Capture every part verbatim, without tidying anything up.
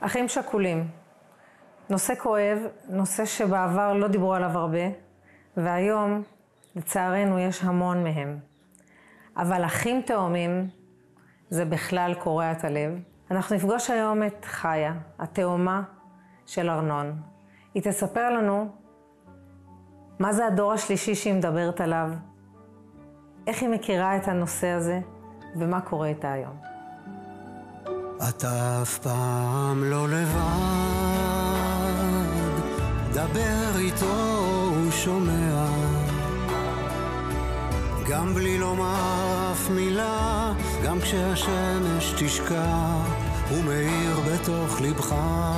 אחים שכולים, נושא כואב, נושא שבעבר לא דיברו עליו הרבה, והיום לצערנו יש המון מהם. אבל אחים תאומים זה בכלל קורע את הלב. אנחנו נפגוש היום את חיה, התאומה של ארנון. היא תספר לנו מה זה הדור השלישי שהיא מדברת עליו, איך היא מכירה את הנושא הזה ומה קורה איתה היום. אתה אף פעם לא לבד, דבר איתו הוא שומע, גם בלי לומר אף מילה, גם כשהשמש תשקע הוא מאיר בתוך לבך.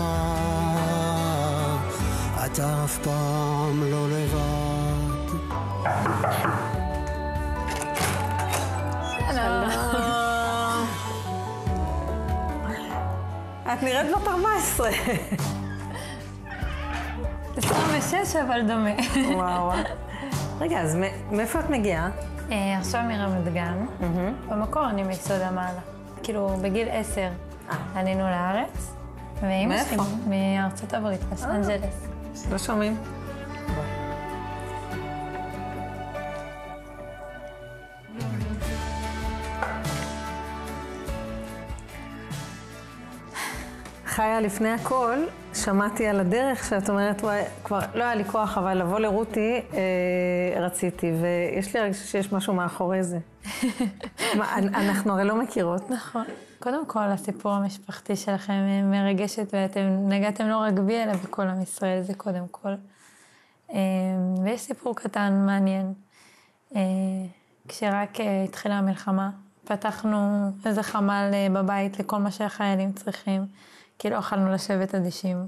אתה אף פעם לא לבד. שלום. את נראית בת ארבע עשרה. עשרים ושש אבל דומה. וואו. רגע, אז מאיפה את מגיעה? עכשיו מרמת גן. במקור אני מיסוד המעלה. כאילו בגיל עשר עלינו לארץ. מאיפה? מארצות הברית, לוס אנג'לס. לא שומעים. חיה, לפני הכל, שמעתי על הדרך שאת אומרת, וואי, כבר לא היה לי כוח, אבל לבוא לרותי אה, רציתי, ויש לי הרגישה שיש משהו מאחורי זה. מה, אנחנו הרי לא מכירות. נכון. קודם כל, הסיפור המשפחתי שלכם מרגשת, ואתם נגעתם לא רק בי, אלא בכל עם ישראל, זה קודם כל. אה, ויש סיפור קטן, מעניין. אה, כשרק אה, התחילה המלחמה, פתחנו איזה חמ"ל אה, בבית לכל מה שהחיילים צריכים. כי לא אכלנו לשבת אדישים.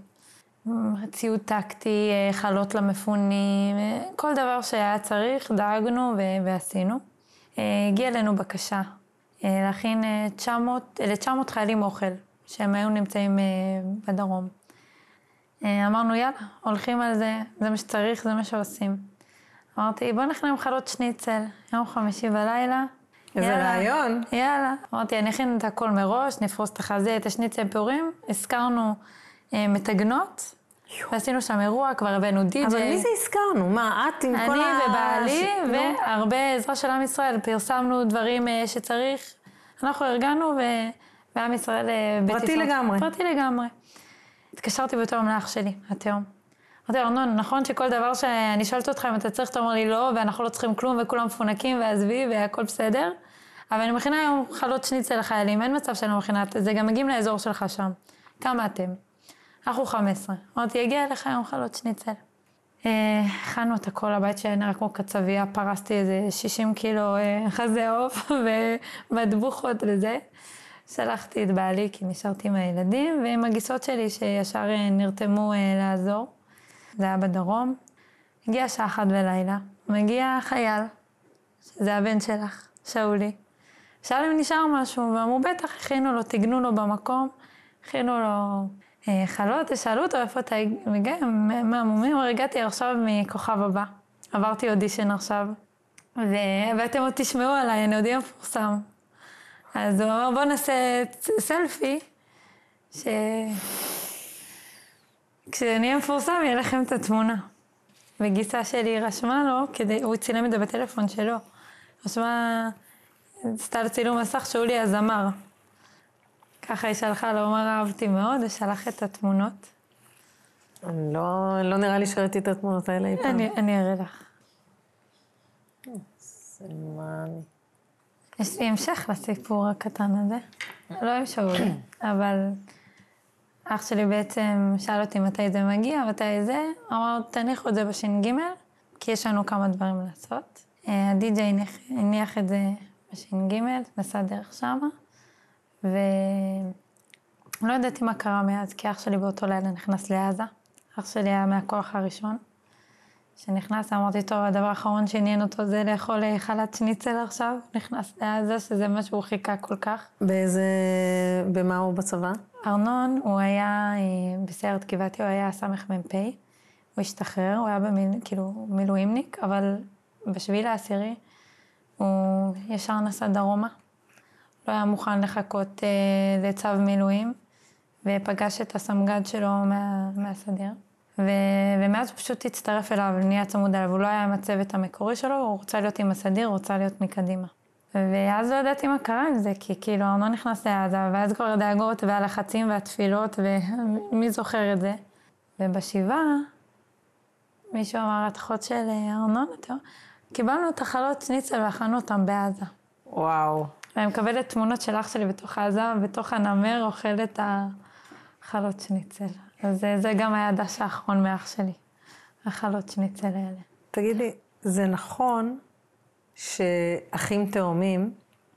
ציוד טקטי, חלות למפונים, כל דבר שהיה צריך, דאגנו ועשינו. הגיע אלינו בקשה להכין תשע מאות חיילים אוכל, שהם היו נמצאים בדרום. אמרנו, יאללה, הולכים על זה, זה מה שצריך, זה מה שעושים. אמרתי, בוא נכין חלות שניצל, יום חמישי בלילה. איזה רעיון. יאללה. אמרתי, אני אכין את הכל מראש, נפרוס את החזה, את השניצל פיורים, הזכרנו אה, מתגנות, ועשינו שם אירוע, כבר הבאנו די-ג'יי. אבל מי זה הזכרנו? מה, את עם כל ה... אני ובעלי, והרבה עזרה של עם ישראל, פרסמנו דברים אה, שצריך, אנחנו ארגנו, ו... ועם ישראל... אה, פרטי בתפנות. לגמרי. פרטי לגמרי. התקשרתי בתום לאח שלי, התאום. אמרתי, ארנון, נכון שכל דבר שאני שואלת אותך, אם אתה צריך, אתה אומר לי לא, ואנחנו לא צריכים כלום, וכולם מפונקים ועזבי, והכל בסדר. אבל אני מכינה היום חלות שניצל לחיילים, אין מצב שאני לא מכינה את זה, גם מגיעים לאזור שלך שם. כמה אתם? אנחנו חמש עשרה. אמרתי, יגיע אליך היום חלות שניצל. הכנו את הכל, הבית שנראה כמו קצביה, פרסתי איזה שישים קילו חזה עוף, ומטבוחות לזה. שלחתי את בעלי, כי נשארתי עם הילדים, ועם הגיסות שלי, שישר נרתמו לעזור. זה היה בדרום. הגיע שעה אחת בלילה, מגיע חייל, שזה הבן שלך, שאולי. שאל אם נשאר משהו, ואמרו, בטח, הכינו לו, תגנו לו במקום, הכינו לו אה, חלות, ושאלו אותו, איפה אתה מגיע? מהמומים, הגעתי עכשיו מכוכב הבא. עברתי אודישן עכשיו, ו... ואתם עוד תשמעו עליי, אני עוד מפורסם. אז הוא אמר, בוא נעשה סלפי, ש... כשאני אהיה מפורסם, יהיה לכם את התמונה. וגיסה שלי רשמה לו, כדי, הוא צילם את זה בטלפון שלו. רשמה, עשתה לצילום מסך שהוא לי הזמר. ככה היא שלחה לו, אמר, אהבתי מאוד, ושלח את התמונות. אני לא, לא נראה לי שראיתי את התמונות האלה אי פעם. אני, אני אראה לך. סלמני. יש לי המשך לסיפור הקטן הזה. לא עם שאולי, אבל... אח שלי בעצם שאל אותי מתי זה מגיע, מתי זה, אמר, תניחו את זה בש"ג, כי יש לנו כמה דברים לעשות. הדי-ג'יי הניח את זה בש"ג, נסע דרך שמה, ולא ידעתי מה קרה מאז, כי אח שלי באותו לילה נכנס לעזה. אח שלי היה מהכוח הראשון, שנכנס, אמרתי, טוב, הדבר האחרון שעניין אותו זה לאכול חלת שניצל עכשיו, נכנס לעזה, שזה מה שהוא חיכה כל כך. באיזה, במה הוא בצבא? ארנון, הוא היה בסיירת גבעתי, הוא היה סמך מ"פ, הוא השתחרר, הוא היה במיל, כאילו מילואימניק, אבל בשביל העשירי הוא ישר נסע דרומה. לא היה מוכן לחכות אה, לצו מילואים, ופגש את הסמג"ד שלו מה, מהסדיר. ו, ומאז הוא פשוט הצטרף אליו, נהיה צמוד אליו, הוא לא היה עם הצוות המקורי שלו, הוא רוצה להיות עם הסדיר, הוא רוצה להיות מקדימה. ואז לא ידעתי מה קרה עם זה, כי כאילו ארנון נכנס לעזה, ואז כבר הדאגות והלחצים והתפילות, ומי זוכר את זה. ובשבעה, מישהו אמר, התחות של ארנון, קיבלנו את החלות שניצל ואכלנו אותם בעזה. וואו. ואני מקבלת תמונות של אח שלי בתוך העזה, בתוך הנמר אוכל את החלות שניצל. אז זה, זה גם היה הדש האחרון מאח שלי, החלות שניצל האלה. תגידי, זה נכון שאחים תאומים,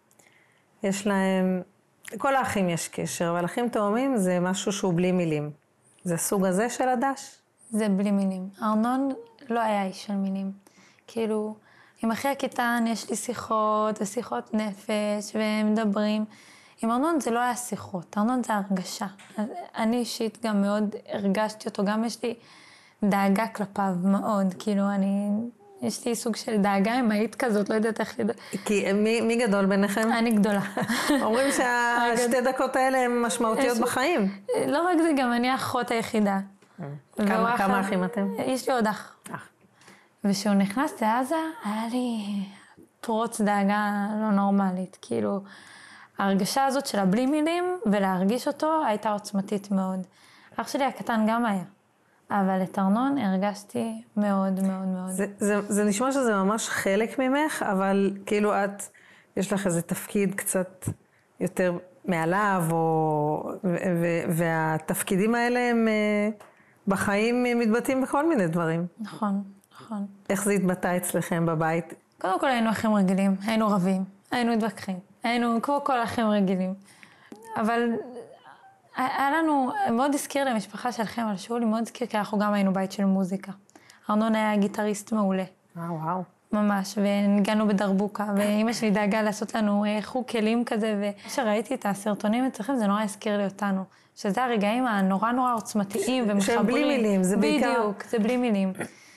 יש להם, כל האחים יש קשר, אבל אחים תאומים זה משהו שהוא בלי מילים. זה סוג הזה של הדש? זה בלי מילים. ארנון לא היה איש של מילים. כאילו, עם אחי הקטן יש לי שיחות ושיחות נפש ומדברים. עם ארנון זה לא היה שיחות, ארנון זה הרגשה. אני אישית גם מאוד הרגשתי אותו, גם יש לי דאגה כלפיו מאוד, כאילו אני, יש לי סוג של דאגה אמהית כזאת, לא יודעת איך לדעת. כי מי, מי גדול ביניכם? אני גדולה. אומרים שהשתי דקות האלה הן משמעותיות בחיים. לא רק זה, גם אני האחות היחידה. כמה, כמה אחים אתם? יש לי עוד אח. ושהוא נכנס לעזה, היה לי פרוץ דאגה לא נורמלית, כאילו, ההרגשה הזאת של הבלי מילים ולהרגיש אותו הייתה עוצמתית מאוד. אח שלי הקטן גם היה, אבל את ארנון הרגשתי מאוד מאוד מאוד. זה, זה, זה נשמע שזה ממש חלק ממך, אבל כאילו את, יש לך איזה תפקיד קצת יותר מעליו, או, ו, ו, והתפקידים האלה הם בחיים מתבטאים בכל מיני דברים. נכון, נכון. איך זה התבטא אצלכם בבית? קודם כל היינו אחים רגילים, היינו רבים, היינו מתווכחים. היינו כמו כל אחים רגילים. אבל היה לנו, מאוד הזכיר למשפחה שלכם, על שאולי מאוד הזכיר, כי אנחנו גם היינו בית של מוזיקה. ארנון היה גיטריסט מעולה. וואו, וואו. ממש, וניגענו בדרבוקה, ואמא שלי דאגה לעשות לנו חוג כלים כזה, וכשראיתי את הסרטונים אצלכם, זה נורא הזכיר לי אותנו. שזה הרגעים הנורא נורא עוצמתיים ומחברים. שהם בלי מילים, זה בעיקר. בדיוק, זה בלי מילים.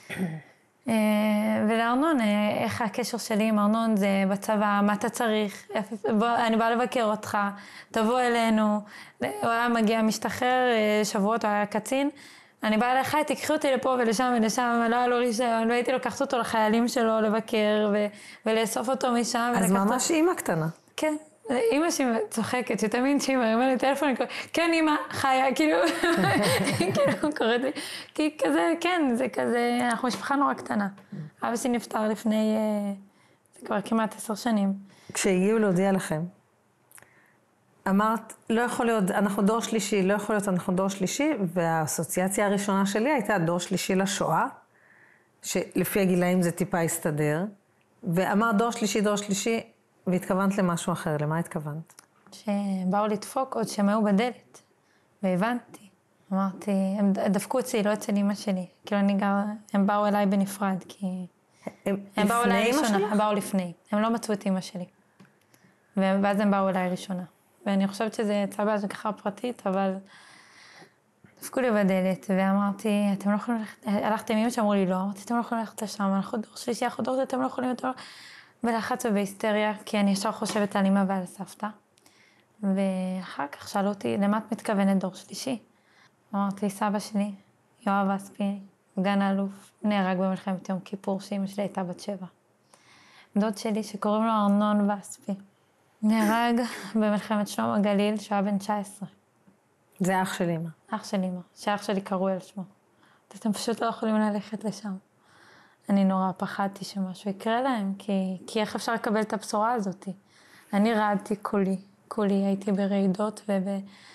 ולארנון, איך הקשר שלי עם ארנון זה בצבא, מה אתה צריך, אני באה לבקר אותך, תבוא אלינו, הוא היה מגיע משתחרר, שבועות, הוא היה קצין, אני באה אליך, תיקחי אותי לפה ולשם ולשם, לא היה לו רישיון, והייתי לוקחת אותו לחיילים שלו לבקר ולאסוף אותו משם. אז ממש אימא קטנה. כן. אמא שהיא צוחקת, שתמיד שהיא מרימה לי טלפון, אני קוראת, כן אמא, חיה, כאילו, כאילו קוראת לי, כי כזה, כן, זה כזה, אנחנו משפחה נורא קטנה. אבא שלי נפטר לפני, זה כבר כמעט עשר שנים. כשהגיעו להודיע לכם, אמרת, לא יכול להיות, אנחנו דור שלישי, לא יכול להיות, אנחנו דור שלישי, והאסוציאציה הראשונה שלי הייתה דור שלישי לשואה, שלפי הגילאים זה טיפה הסתדר, ואמרת דור שלישי, דור שלישי, והתכוונת למשהו אחר, למה התכוונת? שבאו לדפוק עוד שהם היו בדלת, והבנתי. אמרתי, הם דפקו אצלי, לא אצל אמא שלי. כאילו אני גר, הם באו אליי בנפרד, כי... הם, הם באו אליי ראשונה, שלך? הם באו לפני. הם לא מצאו את אמא שלי. ואז הם באו אליי ראשונה. ואני חושבת שזה יצא בהשגחה פרטית, אבל... דפקו לי בדלת, ואמרתי, אתם לא יכולים ללכת... הלכתי עם אמא שאמרו לי, לא, אמרתי, אתם לא יכולים ללכת לשם, אנחנו דור שלישי, אנחנו דור, אתם לא יכולים יותר... בלחץ ובהיסטריה, כי אני ישר חושבת על אמא ועל סבתא. ואחר כך שאלו אותי, למה את מתכוונת דור שלישי? אמרתי, סבא שלי, יואב אספי, סגן האלוף, נהרג במלחמת יום כיפור, שאמא שלי הייתה בת שבע. דוד שלי, שקוראים לו ארנון ואספי, נהרג במלחמת שלום הגליל, שהיה בן תשע עשרה. זה אח של אמא. אח של אמא, שאח שלי קראו על שמו. אתם פשוט לא יכולים ללכת לשם. אני נורא פחדתי שמשהו יקרה להם, כי, כי איך אפשר לקבל את הבשורה הזאת? אני רעדתי כולי, כולי, הייתי ברעידות, וב...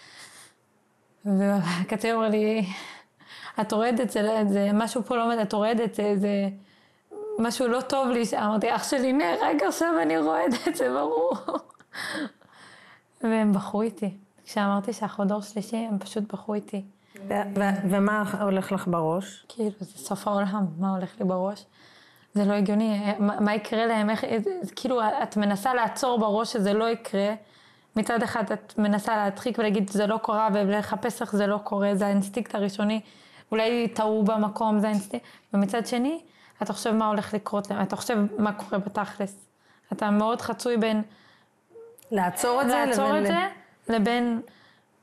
והקצין אומר לי, את הורדת, זה, זה משהו פה לא עומד, את הורדת, זה, זה משהו לא טוב לי, אמרתי, אח שלי נהרג עכשיו, אני רועדת, זה ברור. והם בחרו איתי. כשאמרתי שאנחנו דור שלישי, הם פשוט בחרו איתי. ומה הולך לך בראש? כאילו, זה סוף העולם, מה הולך לי בראש? זה לא הגיוני, מה יקרה להם, איך, כאילו, את מנסה לעצור בראש שזה לא יקרה, מצד אחד את מנסה להדחיק ולהגיד זה לא קורה, ולחפש איך זה לא קורה, זה האינסטינקט הראשוני, אולי טעו במקום, זה האינסטינקט, ומצד שני, אתה חושב מה הולך לקרות להם, אתה חושב מה קורה בתכלס. אתה מאוד חצוי בין... לעצור את זה, לעצור את זה, לבין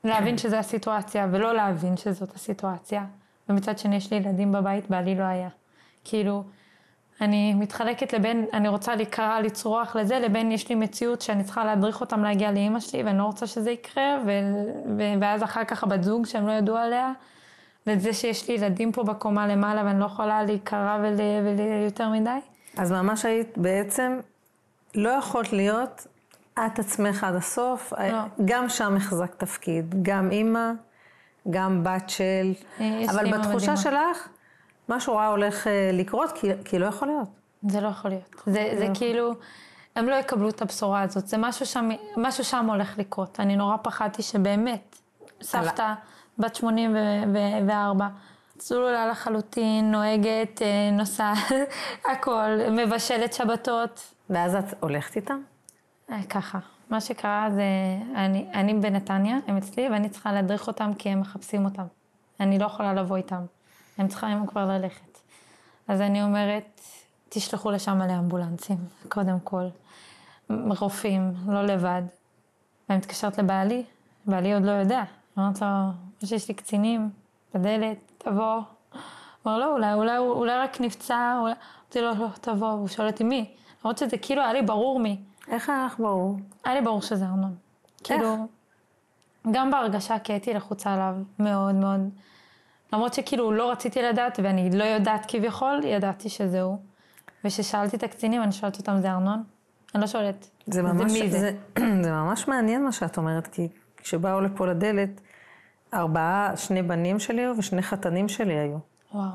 להבין שזו הסיטואציה, ולא להבין שזאת הסיטואציה. ומצד שני יש לי ילדים בבית, בעלי לא היה. כאילו, אני מתחלקת לבין, אני רוצה להיקרא, לצרוח לזה, לבין יש לי מציאות שאני צריכה להדריך אותם להגיע לאמא שלי, ואני לא רוצה שזה יקרה, ו... ו... ואז אחר כך הבת זוג שהם לא ידעו עליה, לזה שיש לי ילדים פה בקומה למעלה, ואני לא יכולה להיקרא ול... וליותר מדי. אז ממש היית בעצם, לא יכולת להיות את עצמך עד הסוף, לא. גם שם החזק תפקיד, גם אמא, גם בת של, אבל בתחושה שלך, משהו רע הולך לקרות, כי, כי לא יכול להיות. זה לא יכול להיות. זה, זה כאילו, הם לא יקבלו את הבשורה הזאת. זה משהו שם, משהו שם הולך לקרות. אני נורא פחדתי שבאמת, סבתא, בת שמונים וארבע, צלולה לחלוטין, נוהגת, נוסעת, הכל, מבשלת שבתות. ואז את הולכת איתם? ככה. מה שקרה זה, אני, אני בנתניה, הם אצלי, ואני צריכה להדריך אותם כי הם מחפשים אותם. אני לא יכולה לבוא איתם. הם צריכים כבר ללכת. אז אני אומרת, תשלחו לשם לאמבולנסים, קודם כל. רופאים, לא לבד. ואני מתקשרת לבעלי, בעלי עוד לא יודע. אני אומרת לו, יש לי קצינים, בדלת, תבוא. הוא אומר, לא, אולי, אולי, אולי רק נפצע, אולי... אמרתי לו, לא, תבוא. הוא שואל אותי מי. למרות שזה כאילו היה לי ברור מי. איך היה לך ברור? היה לי ברור שזה ארנון. כאילו, גם בהרגשה, כי הייתי לחוצה עליו מאוד מאוד. למרות שכאילו לא רציתי לדעת, ואני לא יודעת כביכול, ידעתי שזהו. וששאלתי את הקצינים, אני שואלת אותם, זה ארנון? אני לא שואלת, זה, ממש, זה מי זה? זה, זה ממש מעניין מה שאת אומרת, כי כשבאו לפה לדלת, ארבעה, שני בנים שלי היו ושני חתנים שלי היו. וואו.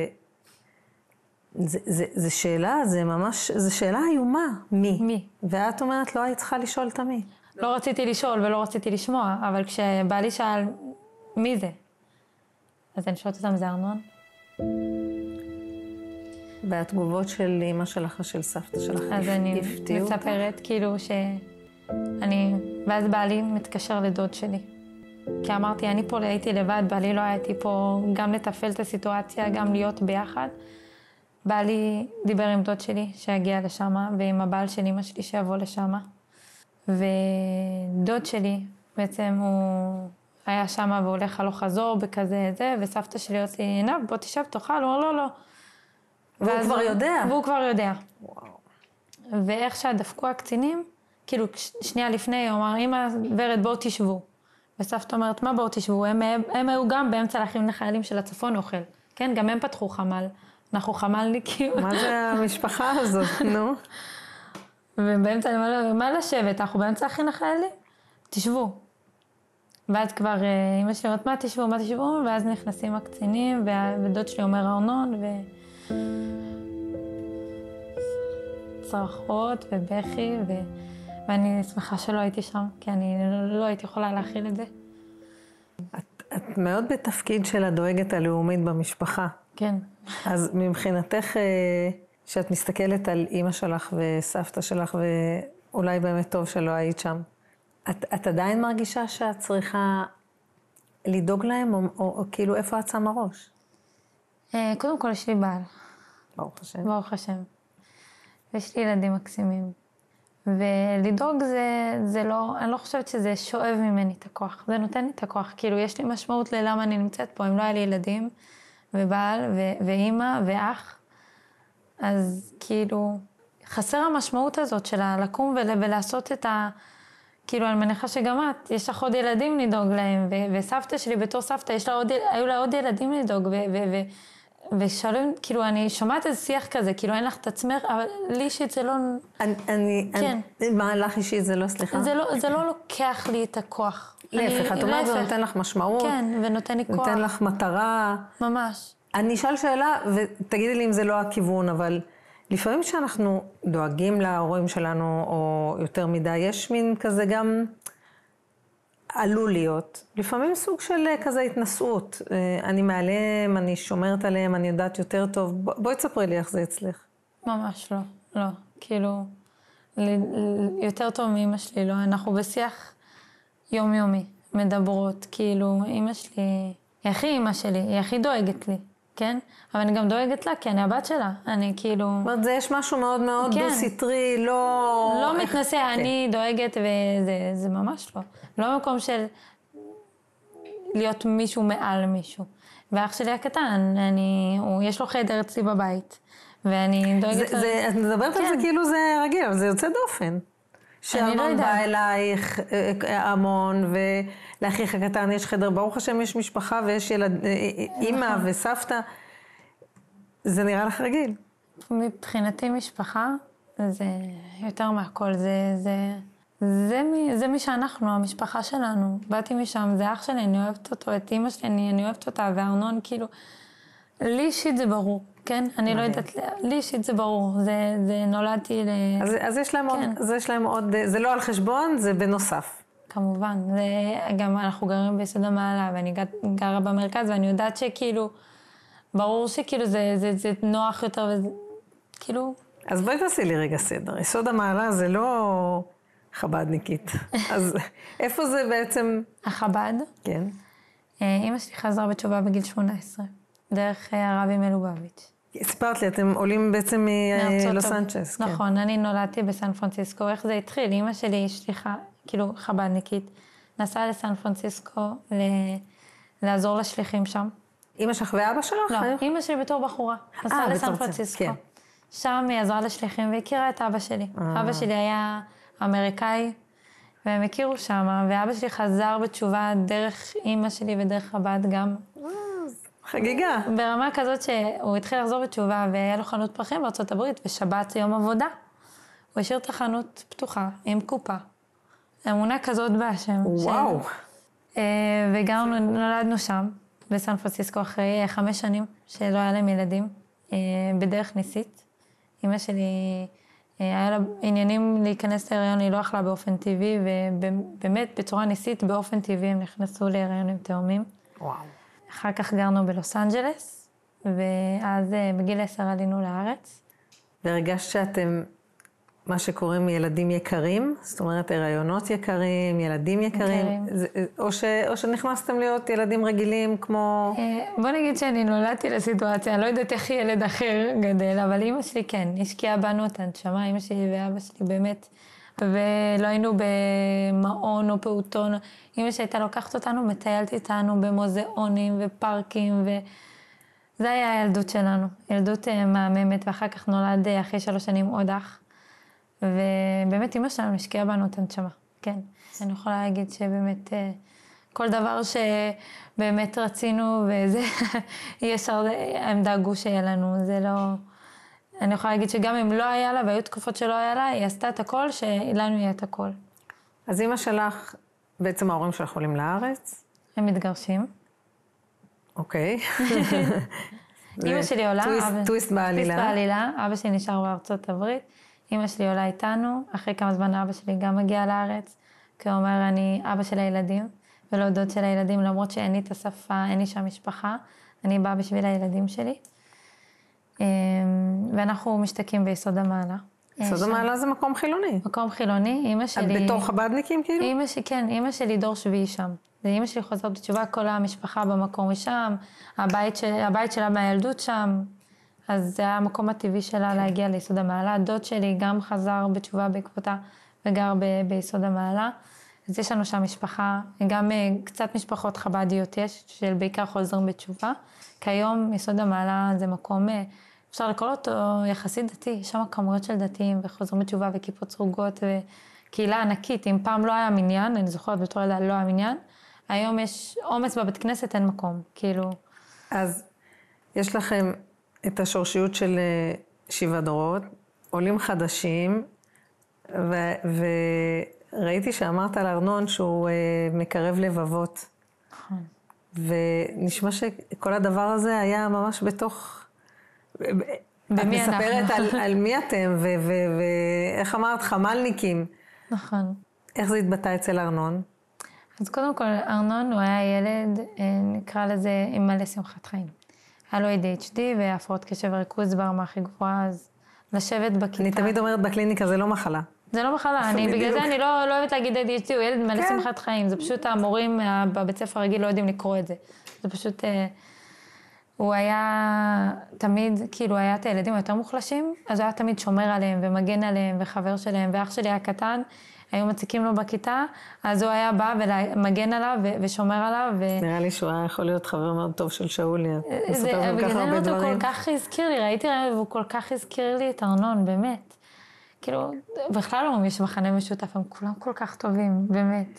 וזה זה, זה שאלה, זה ממש, זה שאלה איומה, מי? מי? ואת אומרת, לא היית צריכה לשאול את המי. לא רציתי לשאול ולא רציתי לשמוע, אבל כשבעלי שאל, מי זה? אז אני שואלת אותם, זה ארנון? והתגובות של אמא שלך ושל סבתא שלך הפתיעו אותך? אז אני מספרת כאילו שאני, ואז בעלי מתקשר לדוד שלי. כי אמרתי, אני פה הייתי לבד, בעלי לא הייתי פה גם לתפעל את הסיטואציה, גם להיות ביחד. בעלי דיבר עם דוד שלי שיגיע לשם, ועם הבעל של אמא שלי שיבוא לשם. ודוד שלי בעצם הוא היה שם והולך הלוך חזור בכזה זה, וסבתא שלי אומרת לי, עינב, בוא תשב, תאכל, הוא אומר, לא, לא. והוא כבר יודע. והוא כבר יודע. וואו. ואיך שהדפקו הקצינים, כאילו שנייה לפני, הוא אמר, אמא ורד, בואו תשבו. וסבתא אומרת, מה בואו תשבו? הם, הם היו גם באמצע להכין לחיילים של הצפון אוכל. כן, גם הם פתחו חמל. אנחנו חמלניקים. מה זה המשפחה הזאת, נו? ובאמצע, מה לשבת? אנחנו באמצע להכין לחיילים? תשבו. ואז כבר אמא שלי אומרת, מה תשבו, מה תשבו? ואז נכנסים הקצינים, ודוד שלי אומר ארנון, ו... צרחות ובכי, ו... ואני שמחה שלא הייתי שם, כי אני לא הייתי יכולה להכיל את זה. את, את מאוד בתפקיד של הדואגת הלאומית במשפחה. כן. אז מבחינתך, שאת מסתכלת על אמא שלך וסבתא שלך, ואולי באמת טוב שלא היית שם, את, את עדיין מרגישה שאת צריכה לדאוג להם, או, או, או כאילו איפה את שמה ראש? קודם כל יש לי בעל. ברוך השם. ברוך השם. ויש לי ילדים מקסימים. ולדאוג זה, זה לא, אני לא חושבת שזה שואב ממני את הכוח. זה נותן לי את הכוח. כאילו יש לי משמעות ללמה אני נמצאת פה. אם לא היה לי ילדים ובעל ו- ואימא ואח, אז כאילו חסר המשמעות הזאת של לקום ול- ולעשות את ה... כאילו אני מניחה שגם את, יש לך עוד ילדים לדאוג להם, ו- וסבתא שלי בתור סבתא, יש לה עוד, היו לה עוד ילדים לדאוג, ו- ו- ו- ושואלים, כאילו, אני שומעת איזה שיח כזה, כאילו, אין לך את עצמך, אבל לי אישית זה לא... אני, אני, כן. אני, מה לך אישית זה לא, סליחה? זה לא, זה לא לוקח לי את הכוח. להפך, את אומרת, זה נותן לך משמעות. כן, ונותן לי כוח. נותן לך מטרה. ממש. אני אשאל שאלה, ותגידי לי אם זה לא הכיוון, אבל לפעמים שאנחנו דואגים להורים שלנו, או יותר מדי, יש מין כזה גם... עלול להיות, לפעמים סוג של כזה התנסות, אני מעליהם, אני שומרת עליהם, אני יודעת יותר טוב, בואי תספרי לי איך זה אצלך. ממש לא, לא, כאילו, יותר טוב מאמא שלי, לא, אנחנו בשיח יומיומי, מדברות, כאילו, אמא שלי, היא הכי אמא שלי, היא הכי דואגת לי, כן? אבל אני גם דואגת לה, כי אני הבת שלה, אני כאילו... זאת אומרת, זה יש משהו מאוד מאוד דו-סטרי, לא... לא מתנסה, אני דואגת וזה זה ממש לא. לא מקום של להיות מישהו מעל מישהו. ואח שלי הקטן, אני, הוא, יש לו חדר אצלי בבית, ואני דואגת... זה, זה, את מדברת על זה כאילו זה רגיל, אבל זה יוצא דופן. שארנון בא אלייך המון, ולאחיך הקטן יש חדר, ברוך השם יש משפחה ויש ילד, אימא וסבתא. זה נראה לך רגיל. מבחינתי משפחה, זה יותר מהכל, זה, זה, זה, מי, זה מי שאנחנו, המשפחה שלנו. באתי משם, זה אח שלי, אני אוהבת אותו, את אמא שלי, אני, אני אוהבת אותה, וארנון כאילו, לי אישית זה ברור, כן? אני לא יודעת, לי אישית זה ברור, זה, זה נולדתי ל... אז, אז יש להם, כן. עוד, אז יש להם עוד, זה לא על חשבון, זה בנוסף. כמובן, זה, גם אנחנו גרים ביסוד המעלה, ואני גרה במרכז, ואני יודעת שכאילו, ברור שכאילו זה, זה, זה נוח יותר, וזה, כאילו... אז בואי תעשי לי רגע סדר. יסוד המעלה זה לא חבדניקית. אז איפה זה בעצם? החב"ד? כן. אמא שלי חזרה בתשובה בגיל שמונה עשרה, דרך הרבי מלובביץ'. סיפרת לי, אתם עולים בעצם מלוס אנג'לס. נכון, אני נולדתי בסן פרנסיסקו. איך זה התחיל? אמא שלי שליחה, כאילו חב"דניקית, נסעה לסן פרנסיסקו לעזור לשליחים שם. אמא שלך ואבא שלך? לא, אמא שלי בתור בחורה, נסעה לסן פרנסיסקו. שם היא עזרה לשליחים והכירה את אבא שלי. אבא שלי היה אמריקאי, והם הכירו שם, ואבא שלי חזר בתשובה דרך אמא שלי ודרך חב"ד גם. חגיגה. ברמה כזאת שהוא התחיל לחזור בתשובה, והיה לו חנות פרחים בארצות הברית, ושבת זה יום עבודה. הוא השאיר את החנות פתוחה, עם קופה. אמונה כזאת בהשם. וואו. וגם נולדנו שם, בסן פרנסיסקו, אחרי חמש שנים, שלא היה להם ילדים, בדרך ניסית. אמא שלי, היה לה עניינים להיכנס להיריון, היא לא אכלה באופן טבעי, ובאמת בצורה ניסית, באופן טבעי, הם נכנסו להיריון עם תאומים. וואו. אחר כך גרנו בלוס אנג'לס, ואז בגיל עשר עלינו לארץ. והרגשת שאתם, מה שקוראים ילדים יקרים, זאת אומרת, הריונות יקרים, ילדים יקרים, יקרים. זה, או, ש, או שנכנסתם להיות ילדים רגילים כמו... בוא נגיד שאני נולדתי לסיטואציה, אני לא יודעת איך ילד אחר גדל, אבל אמא שלי כן, השקיעה בנו את הנשמה, אמא שלי ואבא שלי באמת, ולא היינו במעון או פעוטון, אמא שלי הייתה לוקחת אותנו, מטיילת איתנו במוזיאונים ופארקים, וזה היה הילדות שלנו, ילדות מהממת, ואחר כך נולד אחרי שלוש שנים עוד אח, ובאמת אמא שלנו השקיעה בנו את הנשמה, כן. אני יכולה להגיד שבאמת כל דבר שבאמת רצינו וזה, ישר הם דאגו שיהיה לנו, זה לא... אני יכולה להגיד שגם אם לא היה לה, והיו תקופות שלא היה לה, היא עשתה את הכל, שלנו יהיה את הכל. אז אמא שלך, בעצם ההורים שלך עולים לארץ? הם מתגרשים. אוקיי. אמא שלי עולה. טוויסט בעלילה. טוויסט בעלילה, אבא שלי נשאר בארצות הברית. אמא שלי עולה איתנו, אחרי כמה זמן אבא שלי גם מגיע לארץ, כי הוא אומר, אני אבא של הילדים, ולא דוד של הילדים, למרות שאין לי את השפה, אין לי שם משפחה, אני באה בשביל הילדים שלי. ואנחנו משתקים ביסוד המעלה. יסוד המעלה זה מקום חילוני. מקום חילוני, אמא שלי... בתור חבדניקים כאילו? אמא שלי, כן, אמא שלי דור שביעי שם. ואמא שלי חוזרת בתשובה, כל המשפחה במקום משם, הבית, של, הבית שלה מהילדות שם, אז זה היה המקום הטבעי שלה להגיע ליסוד המעלה. דוד שלי גם חזר בתשובה בעקבותה וגר ב, ביסוד המעלה. אז יש לנו שם משפחה, גם קצת משפחות חבדיות יש, של בעיקר חוזרים בתשובה. כיום יסוד המעלה זה מקום, אפשר לקרוא אותו יחסית דתי, יש שם כמויות של דתיים וחוזרים בתשובה וכיפות סרוגות וקהילה ענקית. אם פעם לא היה מניין, אני זוכרת בתור ילדה לא היה מניין, היום יש עומס בבית כנסת, אין מקום, כאילו. אז יש לכם את השורשיות של שבעה דורות, עולים חדשים, ו... וראיתי שאמרת על ארנון שהוא מקרב לבבות. נכון. ונשמע שכל הדבר הזה היה ממש בתוך... במי אנחנו? את מספרת על, על מי אתם, ואיך אמרת, חמלניקים. נכון. איך זה התבטא אצל ארנון? אז קודם כל, ארנון הוא היה ילד, נקרא לזה, עם מלא שמחת חיים. היה לו איי די אייץ' די והפרעות קשב וריכוז ברמה הכי גבוהה, אז לשבת בכיתה. אני תמיד אומרת בקליניקה, זה לא מחלה. זה לא מחלה, אני, בגלל זה אני לא, לא אוהבת להגיד איי די אייץ' די, הוא ילד מלא כן. שמחת חיים, זה פשוט המורים בבית ספר רגיל לא יודעים לקרוא את זה. זה פשוט, הוא היה תמיד, כאילו היה את הילדים היותר מוחלשים, אז הוא היה תמיד שומר עליהם ומגן עליהם וחבר שלהם, ואח שלי הקטן, היו מציקים לו בכיתה, אז הוא היה בא ומגן עליו ושומר עליו. ו... נראה לי שהוא היה יכול להיות חבר מאוד טוב של שאולי. זה, בגלל זה הוא כל כך הזכיר לי, ראיתי רעיון והוא כל כך הזכיר לי את ארנון, באמת. כאילו, בכלל לא יש מחנה משותף, הם כולם כל כך טובים, באמת.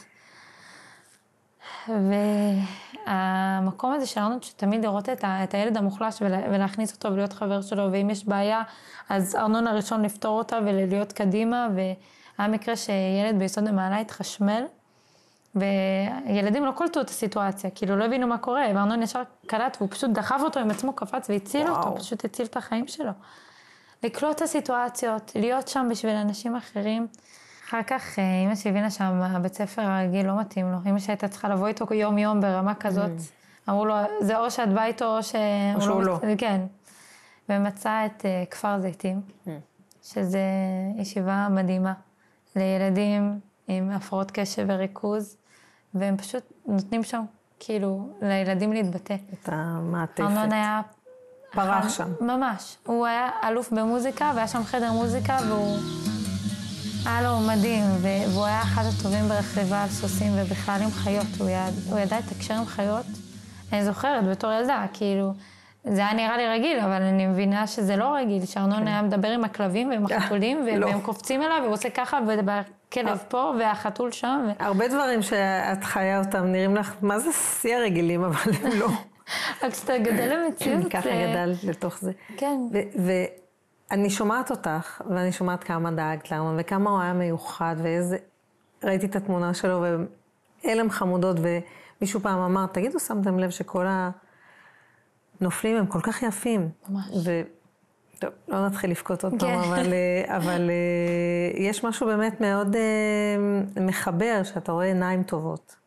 והמקום הזה של ארנון, שתמיד לראות את, ה, את הילד המוחלש ולהכניס אותו ולהיות חבר שלו, ואם יש בעיה, אז ארנון הראשון לפתור אותה ולהיות קדימה, והיה מקרה שילד ביסוד המעלה התחשמל, וילדים לא קולטו את הסיטואציה, כאילו לא הבינו מה קורה, וארנון ישר קלט, והוא פשוט דחף אותו עם עצמו, קפץ והציל וואו. אותו, פשוט הציל את החיים שלו. לקלוט את הסיטואציות, להיות שם בשביל אנשים אחרים. אחר כך אמא שהבינה שהבית ספר הרגיל לא מתאים לו. אמא שהייתה צריכה לבוא איתו יום יום ברמה כזאת. Mm. אמרו לו, זה או שאת באה איתו או ש... או שהוא לא. לא. כן. ומצא את uh, כפר זיתים, mm. שזה ישיבה מדהימה לילדים עם הפרעות קשב וריכוז, והם פשוט נותנים שם, כאילו, לילדים להתבטא. את המעטפת. ארנון היה... פרח שם. ממש. הוא היה אלוף במוזיקה, והיה שם חדר מוזיקה, והוא... היה לו מדהים, והוא היה אחד הטובים ברכיבה על סוסים, ובכלל עם חיות. הוא ידע, הוא ידע לתקשר עם חיות. אני זוכרת בתור ילדה, כאילו, זה היה נראה לי רגיל, אבל אני מבינה שזה לא רגיל, שארנון היה מדבר עם הכלבים ועם החתולים, והם קופצים אליו, והוא עושה ככה, והכלב פה, והחתול שם. הרבה דברים שאת חיה אותם נראים לך, מה זה שיא הרגילים, אבל הם לא. רק כשאתה גדל למציאות. ככה גדלת לתוך זה. כן. ואני שומעת אותך, ואני שומעת כמה דאגת לארנון, וכמה הוא היה מיוחד, ואיזה... ראיתי את התמונה שלו, ואלם חמודות, ומישהו פעם אמר, תגידו, שמתם לב שכל הנופלים הם כל כך יפים. ממש. ו... טוב, לא נתחיל לבכות עוד פעם, אבל, אבל יש משהו באמת מאוד מחבר, שאתה רואה עיניים טובות.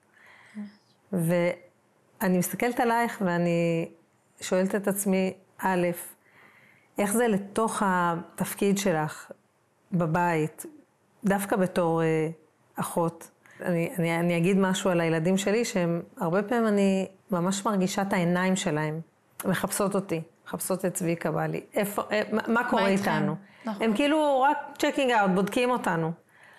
ואני מסתכלת עלייך, ואני שואלת את עצמי, א', איך זה לתוך התפקיד שלך בבית, דווקא בתור אחות? אני, אני, אני אגיד משהו על הילדים שלי, שהם הרבה פעמים אני ממש מרגישה את העיניים שלהם, מחפשות אותי. מחפשות את צביקה בעלי, איפה, מה קורה איתנו? נכון. הם כאילו רק צ'קינג אאוט, בודקים אותנו.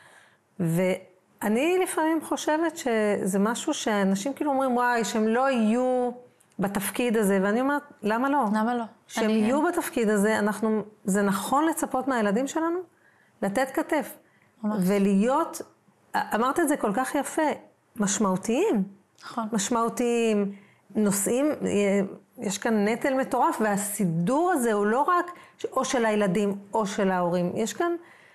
ואני לפעמים חושבת שזה משהו שאנשים כאילו אומרים, וואי, שהם לא יהיו בתפקיד הזה, ואני אומרת, למה לא? למה לא? שהם אני... יהיו בתפקיד הזה, אנחנו, זה נכון לצפות מהילדים שלנו? לתת כתף. ממש. ולהיות, אמרת את זה כל כך יפה, משמעותיים. נכון. משמעותיים, נושאים... יש כאן נטל מטורף, והסידור הזה הוא לא רק או של הילדים או של ההורים, יש כאן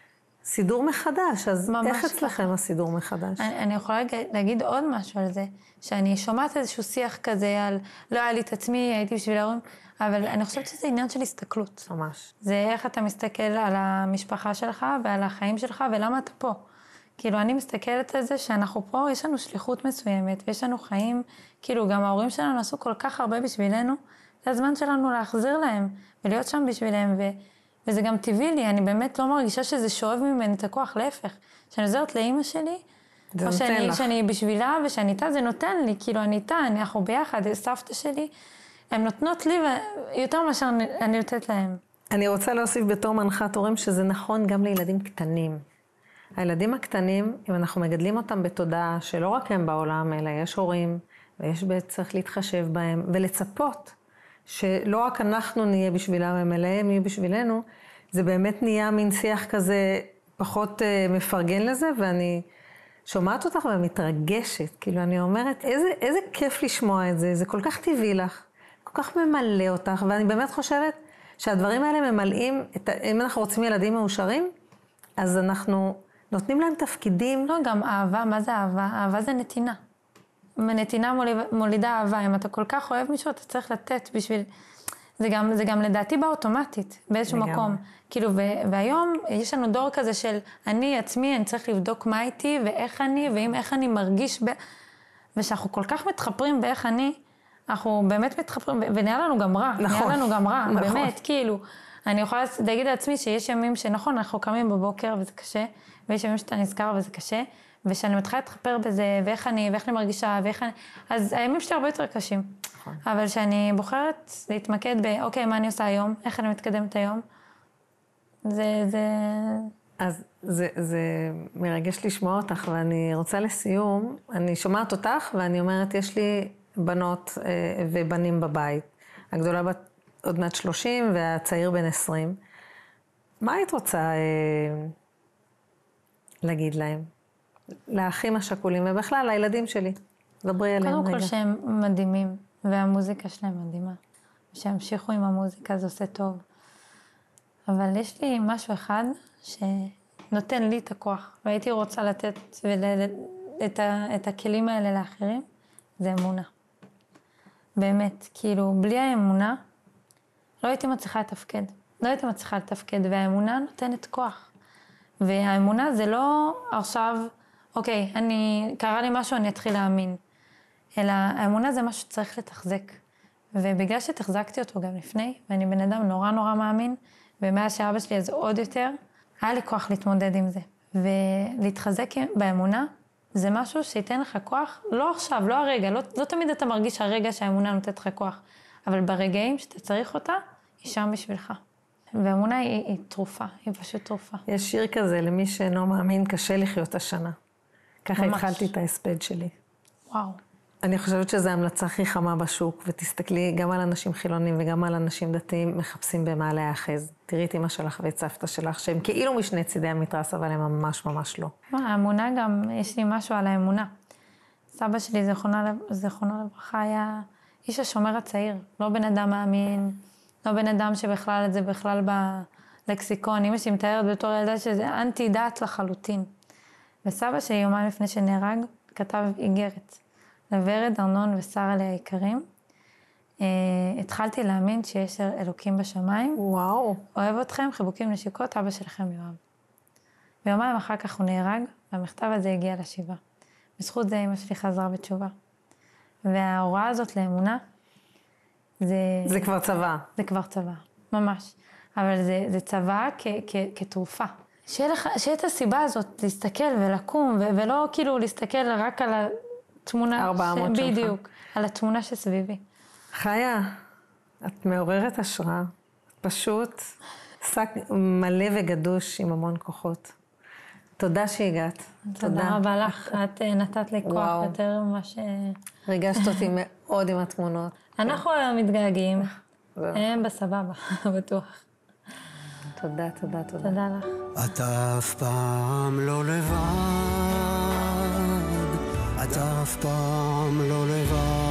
סידור מחדש, אז איך אצלכם הסידור מחדש? אני, אני יכולה להגיד עוד משהו על זה, שאני שומעת איזשהו שיח כזה על, לא היה לי את עצמי, הייתי בשביל ההורים, אבל אני חושבת שזה עניין של הסתכלות. ממש. זה איך אתה מסתכל על המשפחה שלך ועל החיים שלך, ולמה אתה פה. כאילו, אני מסתכלת על זה שאנחנו פה, יש לנו שליחות מסוימת, ויש לנו חיים, כאילו, גם ההורים שלנו עשו כל כך הרבה בשבילנו, זה הזמן שלנו להחזיר להם, ולהיות שם בשבילם, ו... וזה גם טבעי לי, אני באמת לא מרגישה שזה שואב ממני את הכוח, להפך. שאני עוזרת לאמא שלי, או שאני, שאני בשבילה, ושאני איתה, זה נותן לי, כאילו, אני איתה, אנחנו ביחד, סבתא שלי, הן נותנות לי, יותר מאשר אני נותנת להם. אני רוצה להוסיף בתור מנחת הורים, שזה נכון גם לילדים קטנים. הילדים הקטנים, אם אנחנו מגדלים אותם בתודעה שלא רק הם בעולם, אלא יש הורים, ויש צריך להתחשב בהם, ולצפות שלא רק אנחנו נהיה בשבילם, אלא הם יהיו בשבילנו, זה באמת נהיה מין שיח כזה פחות uh, מפרגן לזה, ואני שומעת אותך ומתרגשת, כאילו אני אומרת, איזה, איזה כיף לשמוע את זה, זה כל כך טבעי לך, כל כך ממלא אותך, ואני באמת חושבת שהדברים האלה ממלאים, את, אם אנחנו רוצים ילדים מאושרים, אז אנחנו... נותנים להם תפקידים. לא, גם אהבה, מה זה אהבה? אהבה זה נתינה. נתינה מוליד, מולידה אהבה. אם אתה כל כך אוהב מישהו, אתה צריך לתת בשביל... זה גם, זה גם לדעתי באוטומטית, באיזשהו מקום. כאילו, ו, והיום יש לנו דור כזה של אני עצמי, אני צריך לבדוק מה איתי ואיך אני, ואם איך אני מרגיש ב... ושאנחנו כל כך מתחפרים באיך אני, אנחנו באמת מתחפרים, ונהיה לנו גם רע. נכון. נהיה לנו גם רע, נכון. באמת, כאילו. אני יכולה להגיד לעצמי שיש ימים שנכון, אנחנו קמים בבוקר וזה קשה, ויש ימים שאתה נזכר וזה קשה, ושאני מתחילה להתחפר בזה, ואיך אני, ואיך אני מרגישה, ואיך אני... אז הימים שלי הרבה יותר קשים. נכון. אבל שאני בוחרת להתמקד ב, אוקיי, מה אני עושה היום? איך אני מתקדמת היום? זה, זה... אז זה, זה מרגש לשמוע אותך, ואני רוצה לסיום, אני שומעת אותך, ואני אומרת, יש לי בנות אה, ובנים בבית. הגדולה בת עוד מעט שלושים, והצעיר בן עשרים. מה היית רוצה אה, להגיד להם? לאחים השכולים, ובכלל, לילדים שלי. דברי עליהם רגע. קודם כל שהם מדהימים, והמוזיקה שלהם מדהימה. שימשיכו עם המוזיקה, זה עושה טוב. אבל יש לי משהו אחד שנותן לי את הכוח, והייתי רוצה לתת ול... את, ה... את הכלים האלה לאחרים, זה אמונה. באמת, כאילו, בלי האמונה, לא הייתי מצליחה לתפקד. לא הייתי מצליחה לתפקד, והאמונה נותנת כוח. והאמונה זה לא עכשיו, אוקיי, אני, קרה לי משהו, אני אתחיל להאמין. אלא האמונה זה משהו שצריך לתחזק. ובגלל שתחזקתי אותו גם לפני, ואני בן אדם נורא נורא מאמין, ומאז שאבא שלי אז עוד יותר, היה לי כוח להתמודד עם זה. ולהתחזק באמונה, זה משהו שייתן לך כוח, לא עכשיו, לא הרגע, לא, לא תמיד אתה מרגיש הרגע שהאמונה נותנת לך כוח, אבל ברגעים שאתה צריך אותה, היא שם בשבילך. והאמונה היא, היא תרופה, היא פשוט תרופה. יש שיר כזה, למי שאינו מאמין, קשה לחיות השנה. ככה ממש. התחלתי את ההספד שלי. וואו. אני חושבת שזו ההמלצה הכי חמה בשוק, ותסתכלי גם על אנשים חילונים וגם על אנשים דתיים מחפשים במה להיאחז. תראי את אמא שלך ואת סבתא שלך, שהם כאילו משני צידי המתרס, אבל הם ממש ממש לא. מה, האמונה גם, יש לי משהו על האמונה. סבא שלי, זכרונו לברכה, היה איש השומר הצעיר, לא בן אדם מאמין, לא בן אדם שבכלל, זה בכלל בלקסיקון. אמא שלי מתארת בתור ילדה שזה אנטי דת לחלוטין. וסבא שלי, יומיים לפני שנהרג, כתב איגרת. לוורד, ארנון ושרה לי היקרים. Uh, התחלתי להאמין שיש אלוקים בשמיים. וואו. אוהב אתכם, חיבוקים נשיקות, אבא שלכם יואב. ויומיים אחר כך הוא נהרג, והמכתב הזה הגיע לשבעה. בזכות זה אמא שלי חזרה בתשובה. וההוראה הזאת לאמונה, זה... זה כבר צבא. זה כבר צבא, ממש. אבל זה, זה צבא כ, כ, כתרופה. שיהיה לך, שיהיה את הסיבה הזאת להסתכל ולקום, ו, ולא כאילו להסתכל רק על ה... תמונה, ארבע אמות שלך. בדיוק, על התמונה שסביבי. חיה, את מעוררת השראה. פשוט שק מלא וגדוש עם המון כוחות. תודה שהגעת. תודה רבה לך. את נתת לי כוח יותר ממה ש... ריגשת אותי מאוד עם התמונות. אנחנו מתגעגעים. הם בסבבה, בטוח. תודה, תודה, תודה. תודה לך. אתה אף פעם לא לבד, אתה אף פעם לא לבד.